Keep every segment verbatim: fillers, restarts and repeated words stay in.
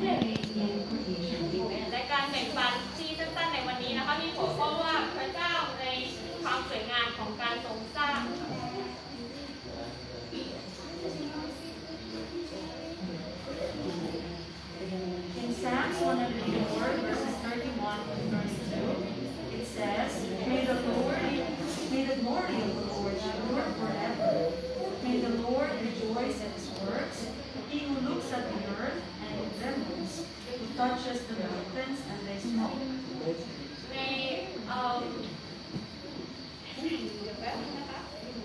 และการแบ่งปันที่สั้นๆในวันนี้นะคะมีหัวข้อว่าพระเจ้าในความสวยงามของการทรงสร้าง In Psalms one hundred four, verses thirty-one to verse two, it says, May the glory, may the glory of the Lord endure forever. May the Lord rejoice at His works. He who looks at the earth and it trembles, who touches the mountains and they smoke. ในเอ่อเดี๋ยวแป๊บนึงนะคะ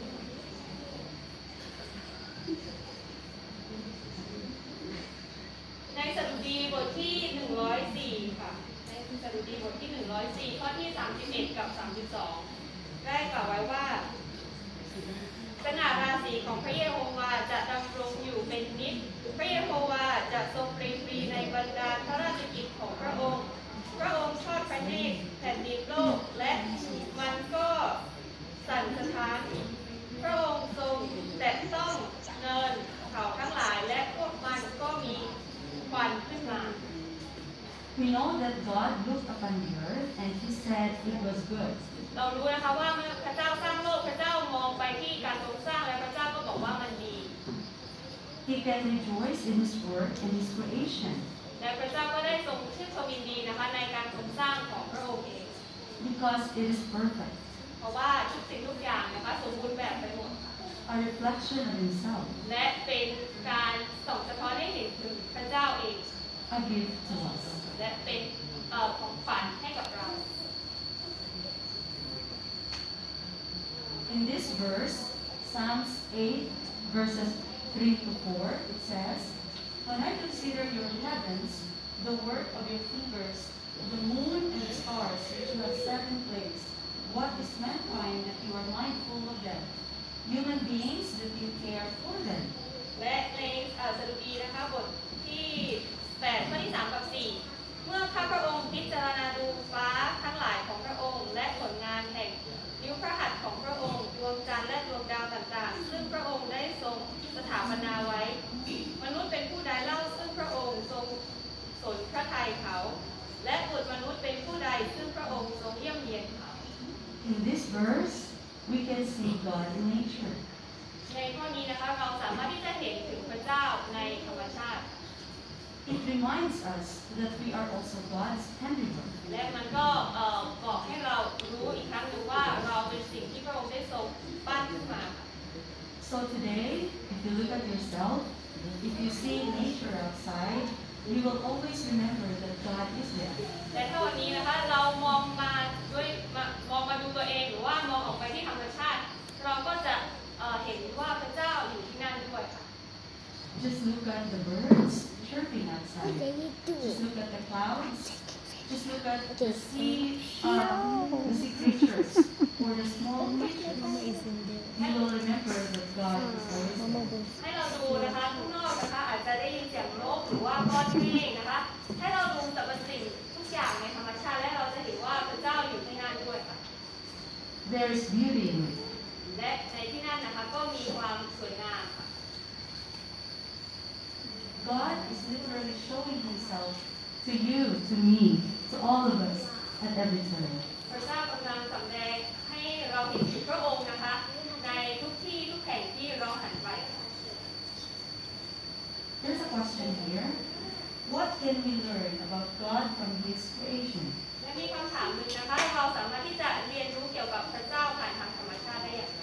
ในสดุดีบทที่หนึ่งร้อยสี่ค่ะในสดุดีบทที่หนึ่งร้อยสี่ข้อที่สามสิบเอ็ดกับสามสิบสองได้กล่าวไว้ว่าสง่าราศีของพระเยโฮวาจะดำรงอยู่เป็นนิจพระเยโฮวาจะทรงปรีปรีในบรรดาพระราชกิจของพระองค์พระองค์ทอดพระเนตรแผ่นดินโลกและมันก็สั่นสะท้านพระองค์ทรงแตะต้องเนินเขาทั้งหลายและพวกมันก็มีควันขึ้นมา We know that God looked upon the earth and He said it was good. เรารู้นะคะว่าเมื่อพระเจ้าสร้างโลกพระเจ้ามองไปที่การทรงสร้างและพระเจ้าก็บอกว่ามันดี He can rejoice in His work and His creation. และพระเจ้าก็ได้ทรงชื่นชมยินดีนะคะในการทรงสร้างของพระองค์เอง Because it is perfect. เพราะว่าทุกสิ่งทุกอย่างนะคะสมบูรณ์แบบไปหมด A reflection of Himself. และเป็นการส่องสะท้อนให้เห็นถึงพระเจ้าเอง A gift to us. และเป็นเอ่อของขวัญให้กับเรา In this verse, Psalms eight, verses three to four, it says, When I consider your heavens, the work of your fingers, the moon and the stars which you have set in place, what is mankind that you are mindful of them? Human beings that you care for them. และในสดุดีนะคะบทที่แปดข้อที่สามกับสี่เมื่อข้าพระองค์พิจารณาดูฟ้าทั้งหลายของพระองค์และผลงานแห่งนิ้วพระหัตถ์ของพระองค์ดวงจันทร์และดวงดาวต่างๆซึ่งพระองค์ได้ทรงสถาปนาไว้มนุษย์เป็นผู้ใดเล่าซึ่งพระองค์ทรงสนพระทัยเขาและบุตรมนุษย์เป็นผู้ใดซึ่งพระองค์ทรงเยี่ยมเยียนเขา In this verse, we can see God in nature. ในข้อนี้นะคะเราสามารถที่จะเห็นถึงพระเจ้าในธรรมชาติ It reminds us that we are also God's handiwork. และมันก็บอกให้เรารู้อีกครั้งหนึ่งว่าเราเป็นสิ่งที่พระองค์ได้ทรงปั้นขึ้นมา So today, if you look at yourself, if you see nature outside, you will always remember that God is there. แต่ถ้าวันนี้นะคะเรามองมาด้วยมองมาดูตัวเองหรือว่ามองออกไปที่ธรรมชาติเราก็จะเห็นว่าพระเจ้าอยู่ที่นั่นด้วยค่ะ Just look at the birds chirping outside. Just look at the clouds. Just look at the sea, uh, the sea creatures or the small creatures. You will remember that God is always there. ให้เราดูนะคะข้างนอกนะคะอาจจะได้ยินเสียงนกหรือว่าก้อนเมฆนะคะให้เราดูสรรพสิ่งทุกอย่างในธรรมชาติและเราจะเห็นว่าพระเจ้าอยู่ที่นั่นด้วยค่ะ There is beauty in it. และในที่นั่นนะคะก็มีความสวยงามค่ะ God is literally showing Himself to you, to me, to all of us at every turn. พระเจ้ากำลังสำแดงให้เราเห็นถึงพระองค์นะคะในทุกที่ทุกแห่งที่เราหันไป There's a question here. What can we learn about God from His creation? และมีคำถามหนึ่งนะคะเราสามารถที่จะเรียนรู้เกี่ยวกับพระเจ้าผ่านทางธรรมชาติได้อย่างไร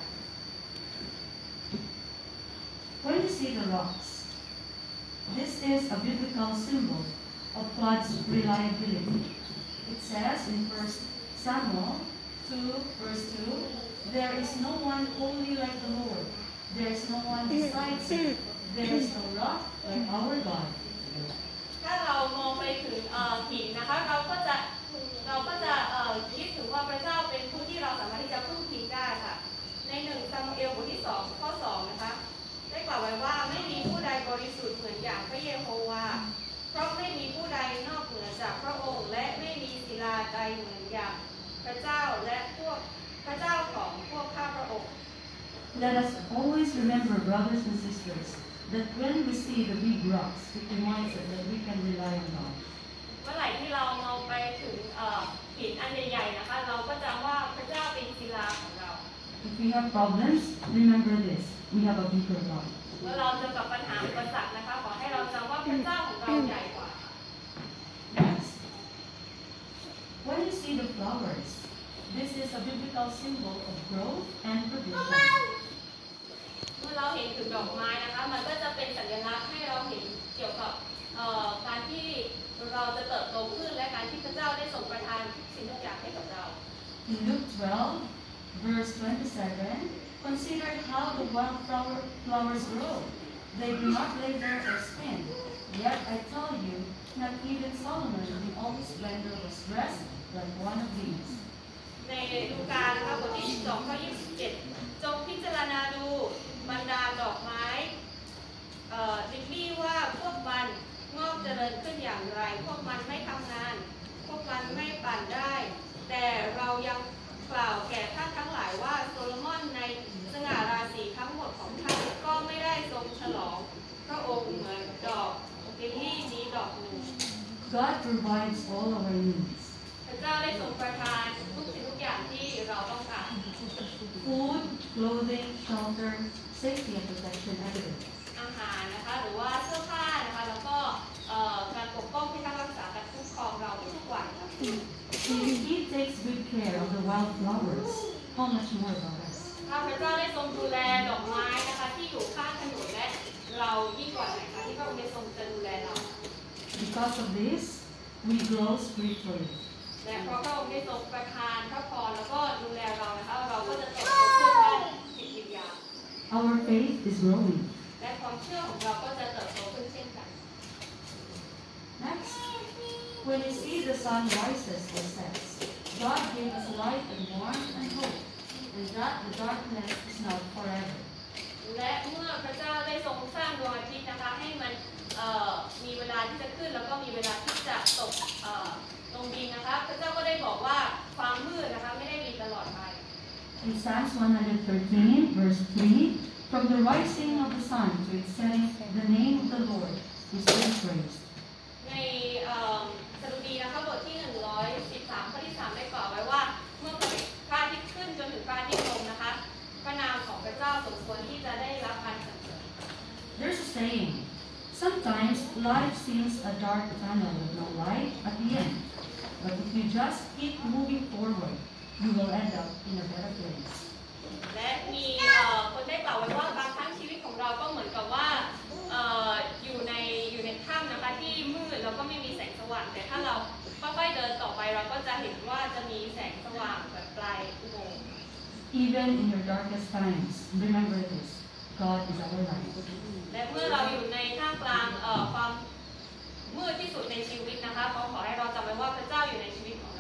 When you see the rocks, this is a biblical symbol of God's reliability. It says in First Samuel two, verse two, There is no one holy like the Lord. There is no one besides Him. There is no rock like our God. ถ้าเรามองไปถึงหินนะคะเราก็จะเราก็จะคิดถึงว่าพระเจ้าเป็นผู้ที่เราสามารถที่จะพึ่งพิงได้ค่ะในหนึ่งซามูเอลบทที่สองข้อสองนะคะได้กล่าวไว้ว่าไม่มีผู้ใดบริสุทธิ์เหมือนอย่างพระเยโฮวาเพราะไม่มีผู้ใดนอกเหนือจากพระองค์และไม่มีศิลาใดเหมือนอย่างพระเจ้าและพวกพระเจ้าของพวกข้าพระองค์ Let us always remember, brothers and sisters, that when we see the big rocks, it reminds us that we can rely on have problems, remember this. We have a bigger God. เมื่อเราเจอกับปัญหาอุปสรรคนะคะขอให้เราจำว่าพระเจ้าของเราใหญ่กว่า Next, when you see the flowers, this is a biblical symbol of growth and provision. เมื่อเราเห็นถึงดอกไม้นะคะมันก็จะเป็นสัญลักษณ์ให้เราเห็นเกี่ยวกับการที่เราจะเติบโตขึ้นและการที่พระเจ้าได้ทรงประทานสิ่งทุกอย่างให้กับเรา In Luke twelve, verse twenty-seven, consider how the wildflower flowers grow. They do not lay there or spin. Yet I tell you, not even Solomon in all his splendor was dressed like one of these. ในลูกานะคะบทที่สิบสองข้อยี่สิบเจ็ดจงพิจารณาดูบรรดาดอกไม้ลิลลี่ว่าพวกมันงอกเจริญขึ้นอย่างไรพวกมันไม่ทำงานพวกมันไม่ปั่นได้แต่เรายังกล่าวแก่ท่านทั้งหลายว่าโซโลมอนในสง่าราศีทั้งหมดของท่านก็ไม่ได้ทรงฉลองพระองค์เหมือนดอกลิลลี่นี้ดอกหนึ่ง God provides all our needs. พระเจ้าได้ทรงประทานทุกสิ่งทุกอย่างที่เราต้องการ Food, clothing, shelter, safety and protection everything. อาหารนะคะหรือว่าเสื้อผ้านะคะแล้วก็การปกป้องที่ท่านรักษาการคุ้มครองเราทุกวันค่ะ If He takes good care of the wildflowers, how much more about us? ถ้าพระเจ้าได้ทรงดูแลดอกไม้นะคะที่อยู่ข้างถนนและเรายิ่งกว่าไหนคะที่พระองค์ได้ทรงจะดูแลเรา Because of this, we grow spiritually. และเพราะพระองค์ได้ทรงประทานพระพรแล้วก็ดูแลเรานะคะเราก็จะเติบโตขึ้นด้านจิตวิญญาณ Our faith is growing. และความเชื่อของเราก็จะเติบโตขึ้นเช่นกัน Next, when you see the sun rises or sets, God gave us light and warmth and hope, and that the darkness is not forever. และเมื่อพระเจ้าได้ทรงสร้างดวงอาทิตย์นะคะให้มันมีเวลาที่จะขึ้นแล้วก็มีเวลาที่จะตกลงดินนะคะพระเจ้าก็ได้บอกว่าความมืดนะคะไม่ได้มีตลอดไป In Psalms one thirteen, verse three, from the rising of the sun to its setting, the name of the Lord is to be praised. ในสดุดีนะคะบทที่หนึ่งร้อยสิบสามข้อที่สามได้กล่าวไว้ว่าเมื่อพระอาทิตย์ขึ้นจนถึงพระอาทิตย์ลงนะคะพระนามของพระเจ้าสมควรที่จะได้รับการสรรเสริญ There's a saying, sometimes life seems a dark tunnel with no light at the end, but if you just keep moving forward, you will end up in a better place. และมีคนได้กล่าวไว้ว่าบางครั้งชีวิตของเราก็เหมือนกับว่าอยู่ในอยู่ในถ้ำนะคะที่มืดแล้วก็ไม่มีแสงสว่างแต่ถ้าเราค่อยๆเดินต่อไปเราก็จะเห็นว่าจะมีแสงสว่างแบบปลายอุโมงค์ Even in your darkest times, remember this: God is our light. และเมื่อเราอยู่ในท่ามกลางความมืดที่สุดในชีวิตนะคะขอขอให้เราจำไว้ว่าพระเจ้าอยู่ในชีวิตของเรา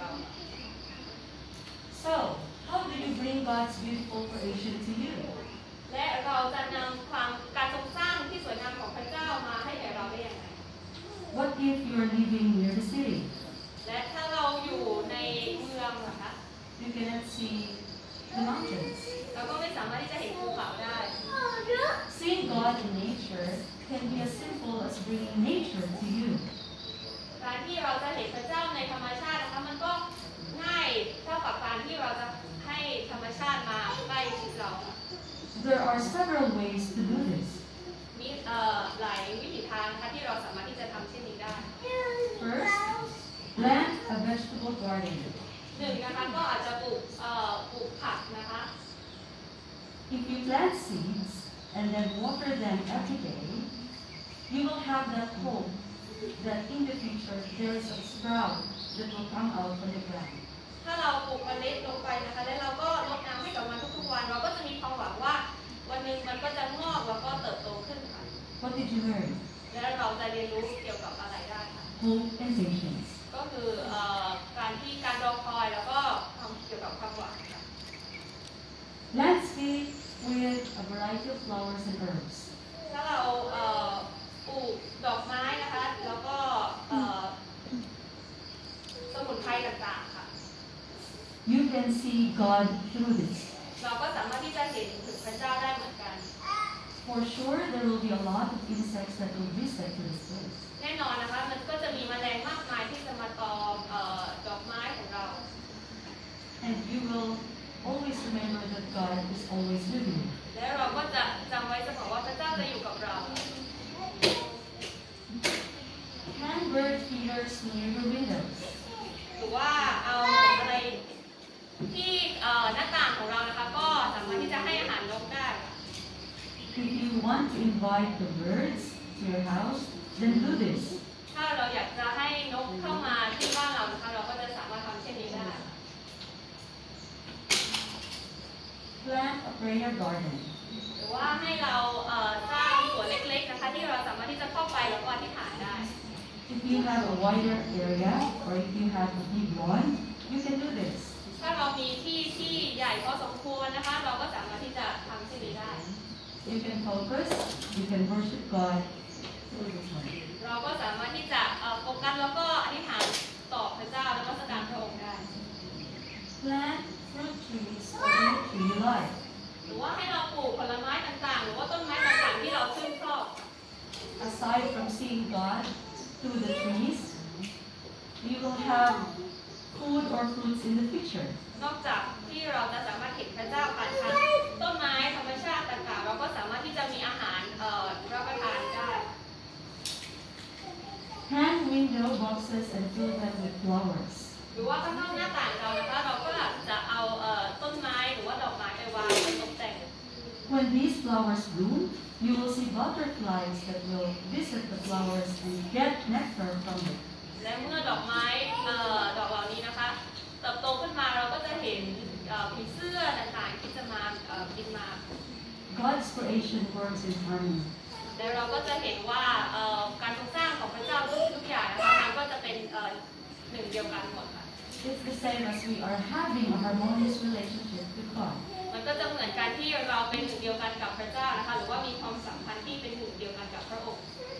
So, how do you bring God's beautiful creation to you? และเราจะนำความการทรงสร้างที่สวยงามของพระเจ้ามาให้แก่เราได้อย่างไร What if you are living near the city? และถ้าเราอยู่ในเมืองนะคะ You cannot see the mountains. เราก็ไม่สามารถที่จะเห็นภูเขาได้ Seeing God in nature can be as simple as bringing nature to you. การที่เราจะเห็นพระเจ้าในธรรมชาตินะคะมันก็ง่ายเท่ากับการที่เราจะให้ธรรมชาติมาใกล้ชิดเรา There are several ways to do this. มีหลายวิถีทางนะคะที่เราสามารถที่จะทำเช่นนี้ได้ First, plant a vegetable garden. หนึ่งนะคะก็อาจจะปลูกปลูกผักนะคะ If you plant seeds and then water them every day, you will have that hope that in the future there is a sprout that will come out from the ground. ถ้าเราปลูกเมล็ดลงไปนะคะแล้วเราก็รดน้ำให้กับมันทุกๆวันเราก็จะมีความหวังว่าวันหนึ่งมันก็จะงอกแล้วก็เติบโตขึ้นค่ะ What did you learn? แล้วเราจะเรียนรู้เกี่ยวกับอะไรได้ค่ะ Hope and patience. ก็คือการที่การรอคอยแล้วก็ความเกี่ยวกับความหวังค่ะ Landscape with a variety of flowers and herbs. ถ้าเราปลูกดอกไม้นะคะแล้วก็สมุนไพรต่างๆค่ะ You can see God through this. เราก็สามารถที่จะเห็นถึงพระเจ้าได้เหมือนกัน For sure, there will be a lot of insects that will visit to this place. แน่นอนนะคะมันก็จะมีแมลงมากมายที่จะมาตอมดอกไม้ของเรา And you will always remember that God is always hang bird feeders near your windows. หรือว่าเอาอะไรที่เอ่อหน้าต่างของเรานะคะก็สามารถที่จะให้อาหารนกได้ค่ะ If you want to invite the birds to your house, then do this. ถ้าเราอยากจะให้นกเข้ามาที่บ้านเรานะคะเราก็จะสามารถทำเช่นนี้ได้ Plant a prayer garden. หรือว่าให้เราเอ่อสร้างสวนเล็กๆนะคะที่เราสามารถที่จะเข้าไปแล้วก็อธิษฐานได้ If you have a wider area or if you have a big lawn, you can do this. ถ้าเรามีที่ที่ใหญ่พอสมควรนะคะเราก็สามารถที่จะทำเช่นนี้ได้ You can focus, you can worship God through this one. เราก็สามารถที่จะเอ่อโฟกัสแล้วก็อธิษฐานต่อพระเจ้าแล้วก็สการพระองค์ได้ Plant fruit trees or any tree you like. หรือว่าให้เราปลูกผลไม้ต่างๆหรือว่าต้นไม้ต่างๆที่เราชื่นชอบ Aside from seeing God through the trees, you will have food or fruits in the future. นอกจากที่เราจะสามารถเห็นพระเจ้าผ่านทางต้นไม้ธรรมชาติต่างๆเราก็สามารถที่จะมีอาหารเอ่อรับประทานได้ Hang window boxes and fill them with flowers. หรือว่าข้างนอกหน้าต่างเรานะคะเราก็จะเอาเอ่อต้นไม้หรือว่าดอกไม้ไปวางไว้ตกแต่ง When these flowers bloom, you will see butterflies that will visit the flowers and get nectar from it. และเมื่อดอกไม้เอ่อดอกเหล่านี้นะคะเติบโตขึ้นมาเราก็จะเห็นเอ่อผีเสื้อต่างๆที่จะมาเอ่อบินมา God's creation works in harmony. แล้วเราก็จะเห็นว่าเอ่อการทรงสร้างของพระเจ้าทุกทุกอย่างนะคะมันก็จะเป็นเอ่อหนึ่งเดียวกันหมดค่ะ It's the same as we are having a harmonious relationship with God. มันก็จะเหมือนการที่เราเป็นหนึ่งเดียวกันกับพระเจ้านะคะหรือว่ามีความสัมพันธ์ที่เป็นหนึ่งเดียวกันกับพระองค์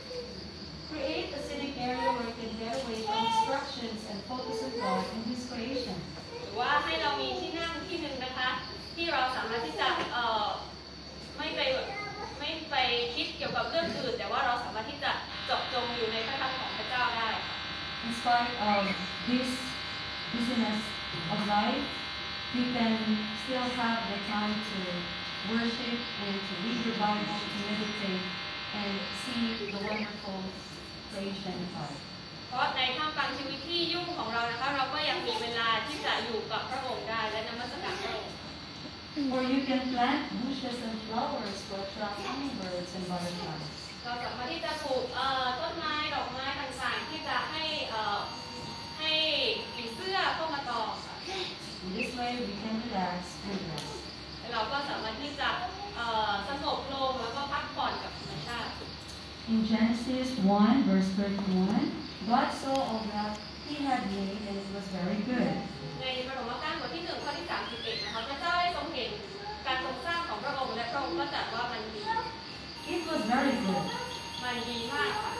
Create a scenic area where you can get away from distractions and focus on God and His creation. หรือว่าให้เรามีที่นั่งที่หนึ่งนะคะที่เราสามารถที่จะเอ่อไม่ไปไม่ไปคิดเกี่ยวกับเรื่องอื่นแต่ว่าเราสามารถที่จะเจาะจงอยู่ในพระทัยของพระเจ้าได้ In spite of this busyness of life, you can still have the time to worship and to read your Bible, to meditate, and see the wonderful creation of God. เพราะในท่ามกลางชีวิตที่ยุ่งของเรานะคะเราก็ยังมีเวลาที่จะอยู่กับพระองค์ได้และนมัสการพระองค์ Or you can plant bushes and flowers to attract hummingbirds and butterflies. เราสามารถที่จะปลูกเอ่อต้นไม้ดอกไม้ต่างๆที่จะให้เอ่อให้ผีเสื้อเข้ามาตอมค่ะ In this way, we can relax and rest. เราก็สามารถที่จะเอ่อสงบลงแล้วก็พักผ่อนกับธรรมชาติ In Genesis one, verse thirty-one, God saw all that He had made, and it was very good. ในปฐมกาลบทที่หนึ่งข้อที่สามสิบเอ็ดนะคะพระเจ้าได้ทรงเห็นการทรงสร้างของพระองค์และพระองค์ก็ตรัสว่ามันดี It was very good. มันดีมากค่ะ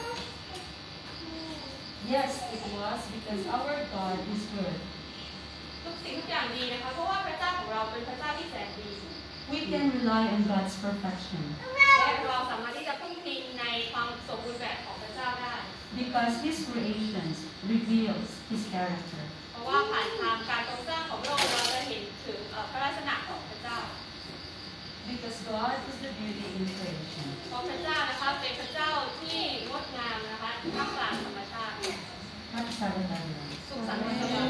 Yes, it was because our God is good. ทุกสิ่งทุกอย่างดีนะคะเพราะว่าพระเจ้าของเราเป็นพระเจ้าที่แสนดี We can rely on God's perfection และเราสามารถที่จะพึ่งพิงในความสมบูรณ์แบบของพระเจ้าได้ because His creations reveals His character. เพราะว่าผ่านทางการทรงสร้างของพระองค์เราจะเห็นถึงเอ่อพระลักษณะของพระเจ้า Because God is the beauty in creation. เพราะพระเจ้านะคะเป็นพระเจ้าที่งดงามนะคะท่ามกลางธรรมชาติ Happy Sabbath, everyone. สุขสันต์วันสบาย